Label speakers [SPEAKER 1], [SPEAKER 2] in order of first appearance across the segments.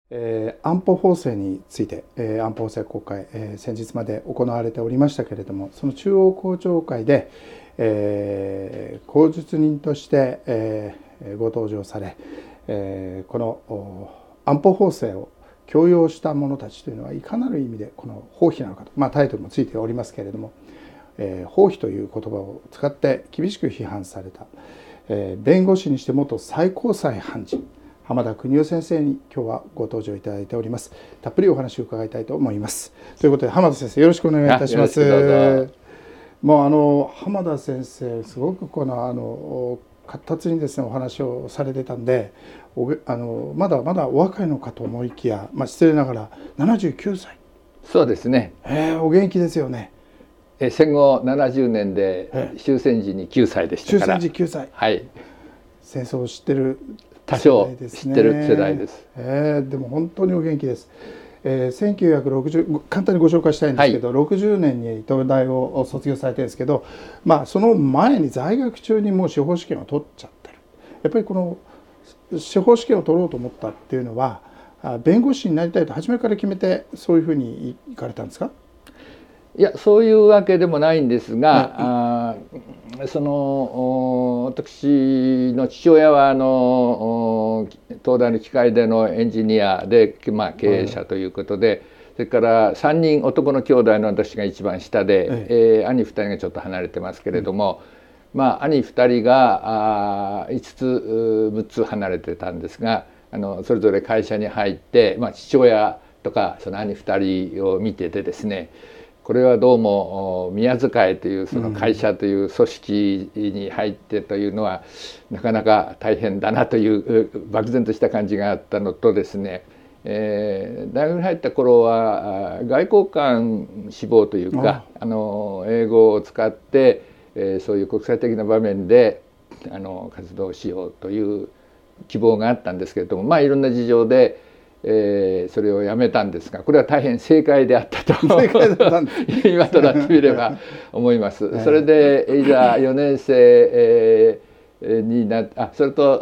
[SPEAKER 1] 安保法制について、安保法制国会、先日まで行われておりましたけれども、その中央公聴会で、口述人として、ご登場され、この安保法制を強要した者たちというのはいかなる意味でこの放棄なのかと、タイトルもついておりますけれども、放棄という言葉を使って厳しく批判された、弁護士にして元最高裁判事浜田邦夫先生に今日はご登場いただいております。たっぷりお話を伺いたいと思います。ということで浜田先生、よろしくお願いいたします。もう浜田先生すごくこの活発にですねお話をされてたんで、まだまだお若いのかと思いきや、失礼ながら79歳。
[SPEAKER 2] そうですね。
[SPEAKER 1] お元気ですよね。
[SPEAKER 2] 戦後70年で終戦時に9歳でしたから。
[SPEAKER 1] 終戦時9歳。
[SPEAKER 2] はい。
[SPEAKER 1] 戦争を知ってる
[SPEAKER 2] 多少知ってる世代です。
[SPEAKER 1] でも本当にお元気です。1960簡単にご紹介したいんですけど、60年に東大を卒業されてるんですけど、その前に在学中にもう司法試験を取っちゃってる。やっぱりこの司法試験を取ろうと思ったっていうのは、弁護士になりたいと初めから決めてそういうふうに行かれたんですか？
[SPEAKER 2] いや、そういうわけでもないんですが、私の父親は東大の機械でのエンジニアで、経営者ということで、それから3人男の兄弟の私が一番下で、兄2人がちょっと離れてますけれども、兄2人が5つ6つ離れてたんですが、それぞれ会社に入って、父親とかその兄2人を見ててですね、これはどうも宮遣いというその会社という組織に入ってというのはなかなか大変だなという漠然とした感じがあったのとですね、大学に入った頃は外交官志望というか、英語を使って、そういう国際的な場面で活動しようという希望があったんですけれども、いろんな事情でそれをやめたんですが、これは大変正解であったと今となってみれば思います。それでいざ4年生になってそれと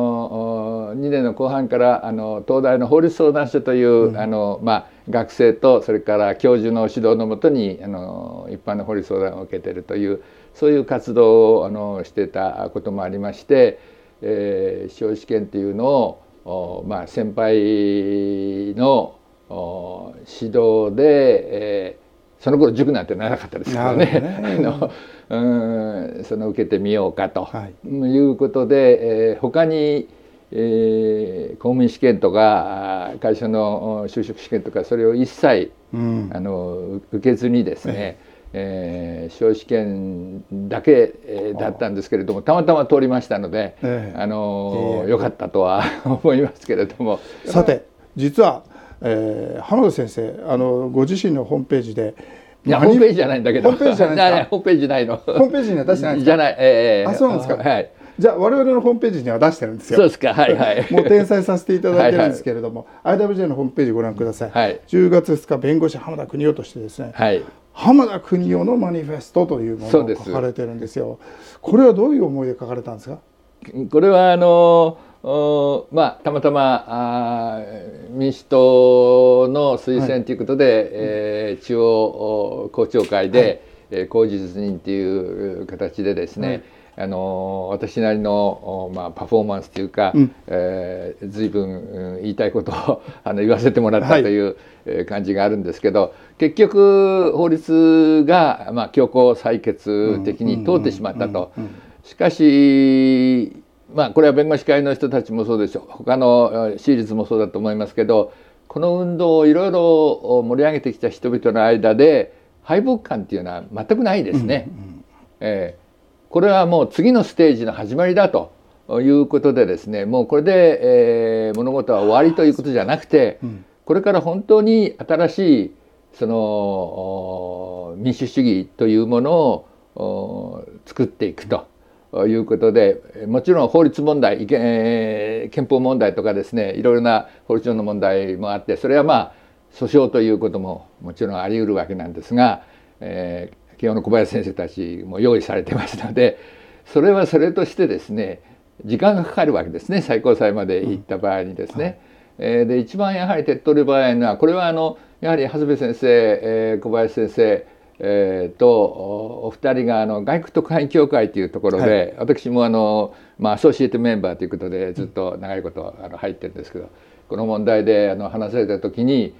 [SPEAKER 2] 2年の後半から東大の法律相談所という学生とそれから教授の指導のもとに一般の法律相談を受けているという、そういう活動をしてたこともありまして、司法試験っていうのを先輩の指導で、その頃塾なんてなかったですからね、その受けてみようかということで、他に、公務員試験とか会社の就職試験とかそれを一切、受けずにですね、司法試験だけだったんですけれども、たまたま通りましたので、よかったとは思いますけれども。
[SPEAKER 1] さて実は、浜田先生ご自身のホームページで、
[SPEAKER 2] ホームページじゃないんだけど、
[SPEAKER 1] ホームページじゃないですか？
[SPEAKER 2] ホームページないの。
[SPEAKER 1] ホームページには出してないんですか？
[SPEAKER 2] じゃない。
[SPEAKER 1] そうなんですか。
[SPEAKER 2] はい。
[SPEAKER 1] じゃあ我々のホームページには出してるんですよ。
[SPEAKER 2] そうですか。はいはい。
[SPEAKER 1] もう転載させていただいてるんですけれども、IWJ のホームページご覧ください。10月2日弁護士浜田邦夫としてですね、浜田邦夫のマニフェストというものを書かれてるんですよ。これはどういう思いで書かれたんですか？
[SPEAKER 2] これはたまたま民主党の推薦ということで、中央公聴会で、口述人という形でですね、私なりの、パフォーマンスというか、随分言いたいことを言わせてもらったという感じがあるんですけど、結局法律が、強行採決的に通ってしまったと。しかしこれは弁護士会の人たちもそうでしょう、他の私立もそうだと思いますけど、この運動をいろいろ盛り上げてきた人々の間で敗北感っていうのは全くないですね。これはもう次のステージの始まりだということでですね、もうこれで、物事は終わりということじゃなくて、これから本当に新しいその民主主義というものを作っていくということで、もちろん法律問題、憲法問題とかですね、いろいろな法律上の問題もあって、それは訴訟ということももちろんあり得るわけなんですが、慶応の小林先生たちも用意されてますので、それはそれとしてですね、時間がかかるわけですね、最高裁まで行った場合にですね。 で一番やはり手っ取り早いのは、これはやはり長谷部先生、小林先生、とお二人が外国特派員協会というところで、私もアソシエイトメンバーということでずっと長いこと入ってるんですけど、この問題で話された時に、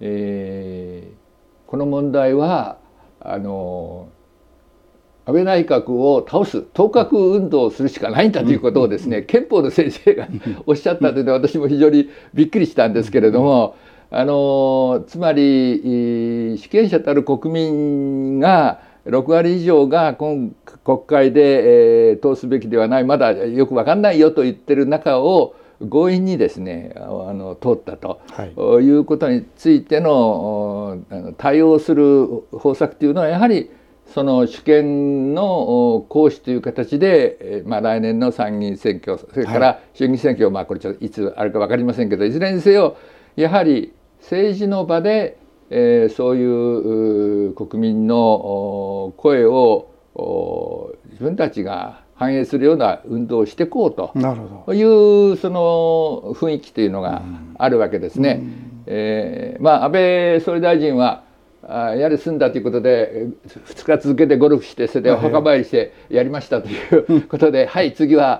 [SPEAKER 2] この問題は安倍内閣を倒す当閣運動をするしかないんだということをですね、憲法の先生がおっしゃったので、私も非常にびっくりしたんですけれども、つまり主権者たる国民が6割以上が今国会で、通すべきではない、まだよく分かんないよと言ってる中を強引にですね通ったと、いうことについての対応する方策というのは、やはりその主権の行使という形で、来年の参議院選挙、それから衆議院選挙、これちょっといつあるか分かりませんけど、いずれにせよやはり政治の場で、そういう国民の声を自分たちが反映するような運動をしていこうというその雰囲気というのがあるわけですね。安倍総理大臣はやれ済んだということで2日続けてゴルフして、それでお墓参りしてやりましたということで、はい、次は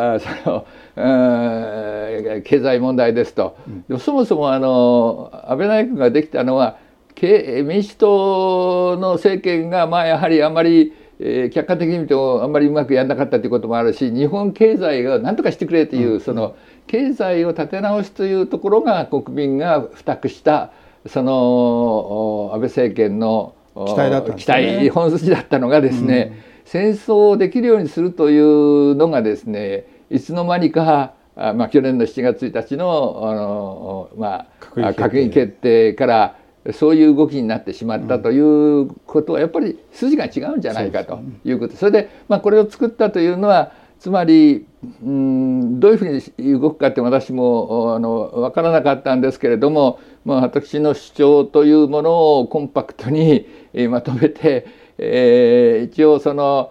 [SPEAKER 2] 経済問題ですと。でもそもそも安倍内閣ができたのは民主党の政権がやはりあんまり客観的に見てもあんまりうまくやらなかったということもあるし、日本経済を何とかしてくれという、その経済を立て直すというところが国民が付託したその安倍政権の期待本筋だったのがですね、戦争をできるようにするというのがですね、いつの間にか去年の7月1日の閣議決定からそういう動きになってしまったということは、やっぱり筋が違うんじゃないかということ。それでこれを作ったというのは、つまりどういうふうに動くかって私も分からなかったんですけれども、私の主張というものをコンパクトにまとめて、一応その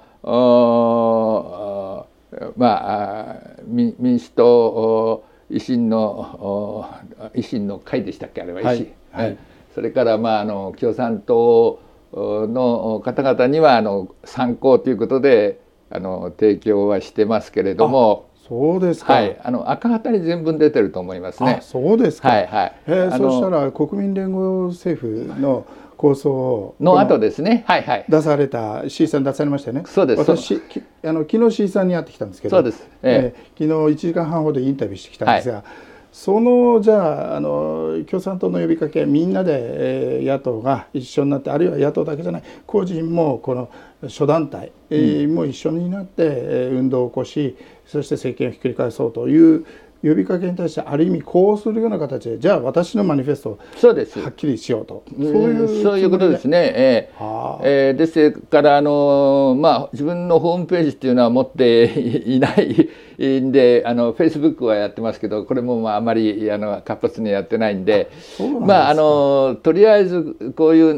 [SPEAKER 2] 民主党維新の会でしたっけ、あれは維新、それから共産党の方々には参考ということで提供はしてますけれども。
[SPEAKER 1] そうですか。
[SPEAKER 2] 赤旗に全文出てると思いますね。
[SPEAKER 1] そうですか。そしたら国民連合政府の構想
[SPEAKER 2] の後ですね。
[SPEAKER 1] 出された C さん出されましたよね。
[SPEAKER 2] そうです。
[SPEAKER 1] 私昨日 C さんに会ってきたんですけど、
[SPEAKER 2] そうです。
[SPEAKER 1] 昨日1時間半ほどインタビューしてきたんですが、そのじゃあ共産党の呼びかけ、みんなで、野党が一緒になって、あるいは野党だけじゃない個人もこの諸団体、も一緒になって、運動を起こし、そして政権をひっくり返そうという呼びかけに対して、ある意味こうするような形で、じゃあ私のマニフェストをはっきりしようと、
[SPEAKER 2] そういうことですね。ですから自分のホームページっていうのは持っていないんで、Facebook はやってますけど、これもあまり活発にやってないんで、とりあえずこういう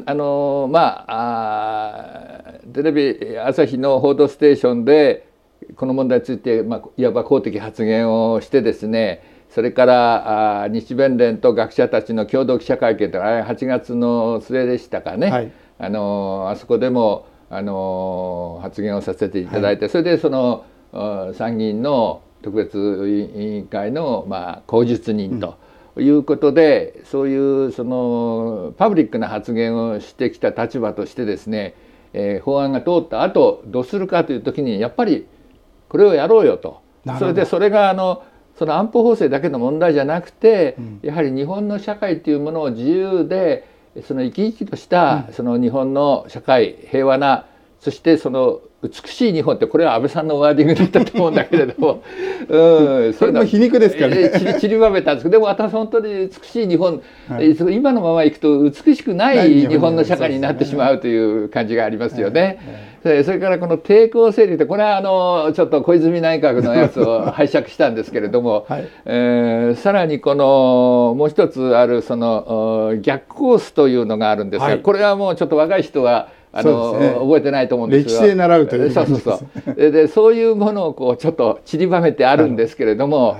[SPEAKER 2] テレビ朝日の「報道ステーション」でこの問題について、いわば公的発言をしてですね、それから日弁連と学者たちの共同記者会見というのは8月の末でしたかね、あそこでも発言をさせていただいて、それでその参議院の特別委員会の口述人ということで、そういうそのパブリックな発言をしてきた立場としてですね、法案が通った後どうするかという時に、やっぱりこれをやろうよと。それでそれがその安保法制だけの問題じゃなくて、やはり日本の社会というものを自由でその生き生きとしたその日本の社会、平和な、そしてその美しい日本って、これは安倍さんのワーディングだったと思うんだけれども
[SPEAKER 1] それも皮肉ですかね。
[SPEAKER 2] 散りばめたんですけど、でも私本当に美しい日本、今のままいくと美しくない日本の社会になってしまうという感じがありますよね。それからこの抵抗勢力って、これはちょっと小泉内閣のやつを拝借したんですけれども、さらにこのもう一つあるその逆コースというのがあるんですが、これはもうちょっと若い人は覚えてないと思うんですが、
[SPEAKER 1] 歴史で習うという
[SPEAKER 2] そういうものをちょっと散りばめてあるんですけれども、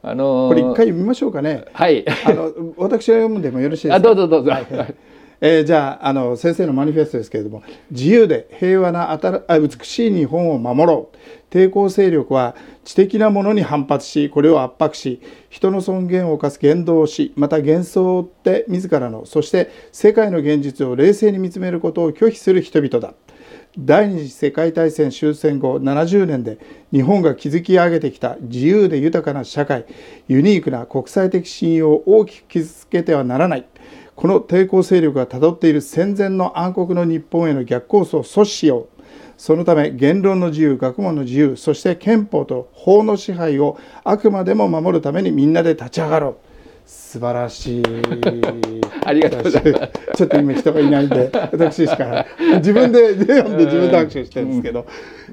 [SPEAKER 1] これ一回読みましょうかね。
[SPEAKER 2] はい。
[SPEAKER 1] 私が読むんでもよろしいですか。
[SPEAKER 2] どうぞどうぞ。はい
[SPEAKER 1] じゃあ先生のマニフェストですけれども、自由で平和な美しい日本を守ろう。抵抗勢力は知的なものに反発し、これを圧迫し、人の尊厳を侵す言動をし、また幻想を追って自らの、そして世界の現実を冷静に見つめることを拒否する人々だ。第二次世界大戦終戦後70年で日本が築き上げてきた自由で豊かな社会、ユニークな国際的信用を大きく傷つけてはならない。この抵抗勢力がたどっている戦前の暗黒の日本への逆コースを阻止しよう。そのため言論の自由、学問の自由、そして憲法と法の支配をあくまでも守るためにみんなで立ち上がろう。素晴らしい。
[SPEAKER 2] ありがとうございます。
[SPEAKER 1] ちょっと今人がいないんで私しか自分で読んで自分で拍手してるんですけど、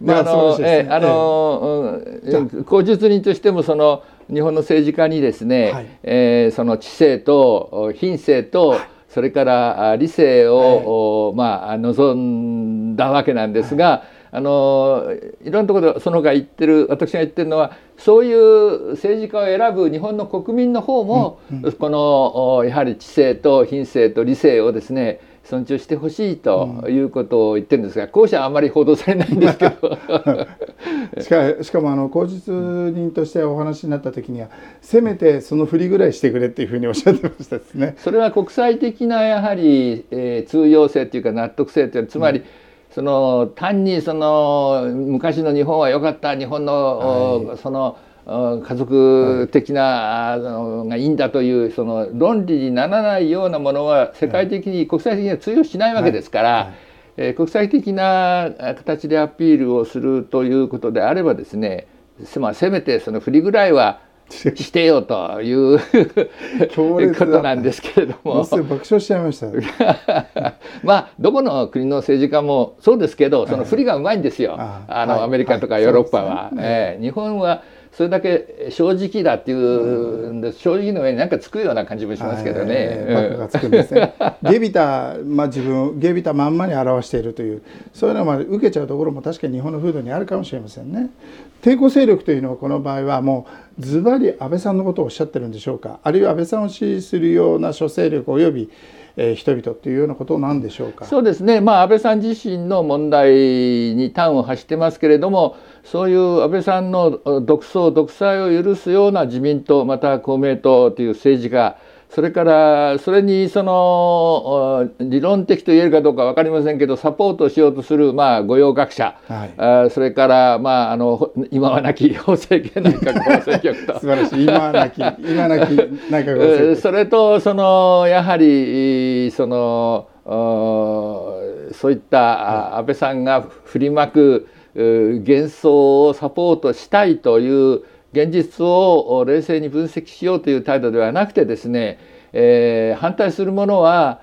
[SPEAKER 2] 口述人としてもその日本の政治家にですね、その知性と品性と、それから理性を、望んだわけなんですが、いろんなところでそのが言ってる、私が言ってるのは、そういう政治家を選ぶ日本の国民の方も、このやはり知性と品性と理性をですね尊重してほしいということを言ってるんですが、後者はあまり報道されないんですけど
[SPEAKER 1] しかも口述人としてお話になった時には、せめてその振りぐらいしてくれっていうふうにおっしゃってましたですね。
[SPEAKER 2] それは国際的なやはり、通用性というか納得性という、つまり、その単にその昔の日本は良かった、日本の、その家族的なのがいいんだというその論理にならないようなものは世界的に、国際的には通用しないわけですから、国際的な形でアピールをするということであればですね、せめてその振りぐらいはしてよということなんですけれども、
[SPEAKER 1] 爆笑しちゃいました
[SPEAKER 2] どこの国の政治家もそうですけど、その振りがうまいんですよ、アメリカとかヨーロッパは。日本はそれだけ正直だっていうんで、正直の上に何かつくような感じもしますけどね。
[SPEAKER 1] バカがつくんですね。ゲビタ、自分ゲビタまんまに表しているという、そういうのを受けちゃうところも確かに日本の風土にあるかもしれませんね。抵抗勢力というのはこの場合はもうズバリ安倍さんのことをおっしゃってるんでしょうか、あるいは安倍さんを支持するような諸勢力および人々というようなことなんでしょうか。
[SPEAKER 2] そうですね、安倍さん自身の問題に端を発してますけれども、そういう安倍さんの独創独裁を許すような自民党、また公明党という政治家、それからそれにその理論的と言えるかどうか分かりませんけど、サポートしようとする御用学者、それから今はなき法政系内閣法制局と
[SPEAKER 1] 素晴らしい、今はなき内閣法制局、そ
[SPEAKER 2] れとそのやはりそのそういった安倍さんが振りまく幻想をサポートしたいという現実を冷静に分析しようという態度ではなくてですね、反対するものは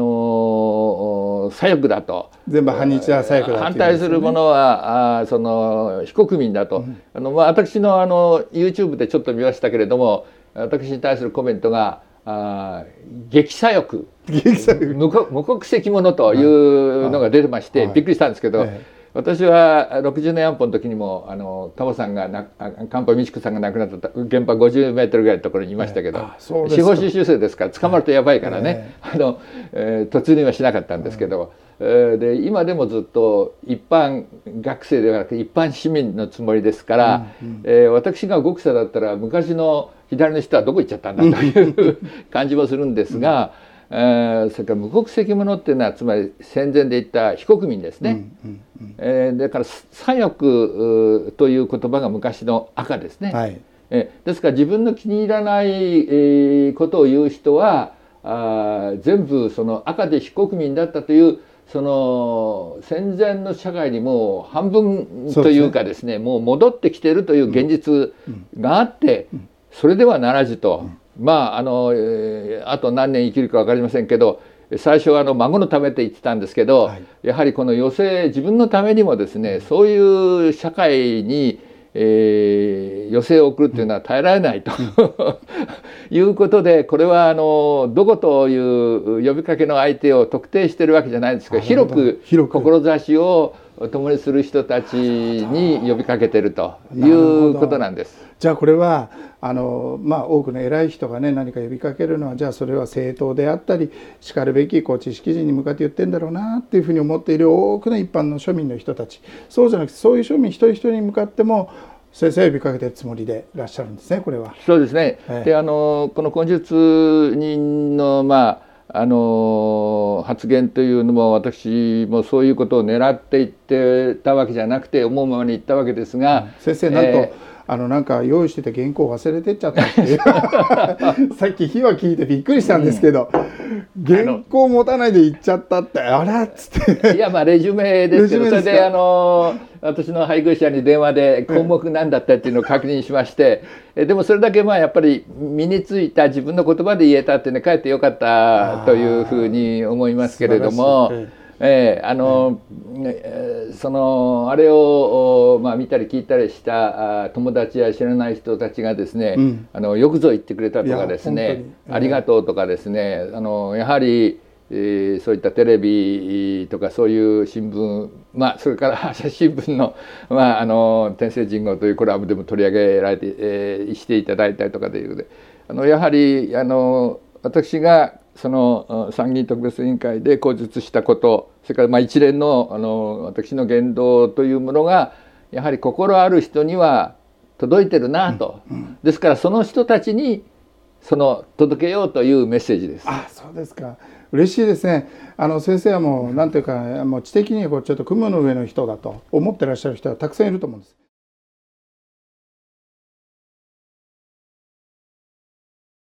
[SPEAKER 2] 左翼だと、
[SPEAKER 1] 全部反日は左翼だと、
[SPEAKER 2] 反対するものはその非国民だと、私のYouTube でちょっと見ましたけれども、私に対するコメントが激左翼、無国籍者というのが出てまして、びっくりしたんですけど、私は60年安保の時にもタモさんが菅野美智子さんが亡くなった原爆50メートルぐらいのところにいましたけど、司法修習生ですから捕まるとやばいからね、突入はしなかったんですけど、で今でもずっと一般学生ではなくて一般市民のつもりですから、私が極左だったら昔の左の人はどこ行っちゃったんだという感じもするんですが、それから無国籍者っていうのはつまり戦前で言った非国民ですね。だから左翼という言葉が昔の赤ですね。ですから自分の気に入らないことを言う人は全部その赤で非国民だったという、その戦前の社会にもう半分というかですね、もう戻ってきているという現実があって、それではならずと。あと何年生きるか分かりませんけど、最初は孫のためって言ってたんですけど、やはりこの余生、自分のためにもですね、そういう社会に、余生を送るっていうのは耐えられないということで、これはどこという呼びかけの相手を特定してるわけじゃないんですけど、広く志を共にする人たちに呼びかけてるということなんです。
[SPEAKER 1] じゃあこれは多くの偉い人がね何か呼びかけるのはじゃあそれは正当であったりしかるべき知識人に向かって言ってんだろうなっていうふうに思っている多くの一般の庶民の人たち、そうじゃなくてそういう庶民一人一人に向かっても先生は呼びかけてるつもりでいらっしゃるんですね、これは。
[SPEAKER 2] そうですね。でこの根術人の発言というのも私もそういうことを狙って言ってたわけじゃなくて思うままに言ったわけですが、
[SPEAKER 1] 先生なんと、なんか用意してた原稿を忘れてっちゃったっていうさっき秘話聞いてびっくりしたんですけど、原稿持たないで行っちゃったってあらっつって
[SPEAKER 2] いやレジュメですけど、それで私の配偶者に電話で項目何だったっていうのを確認しまして、でもそれだけやっぱり身についた自分の言葉で言えたっていうのはかえってよかったというふうに思いますけれども。あれを見たり聞いたりした友達や知らない人たちがですね、よくぞ言ってくれたとかですね、ありがとうとかですね、やはり、そういったテレビとかそういう新聞、それから朝日新聞の天聖人語というコラムでも取り上げられて、していただいたりとかということで、やはり私がその参議院特別委員会で口述したこと、それから一連の私の言動というものがやはり心ある人には届いてるなと、ですからその人たちに届けようというメッセージです。
[SPEAKER 1] そうですか。嬉しいですね。先生はもうなんていうか知的にちょっと雲の上の人だと思ってらっしゃる人はたくさんいると思うんです。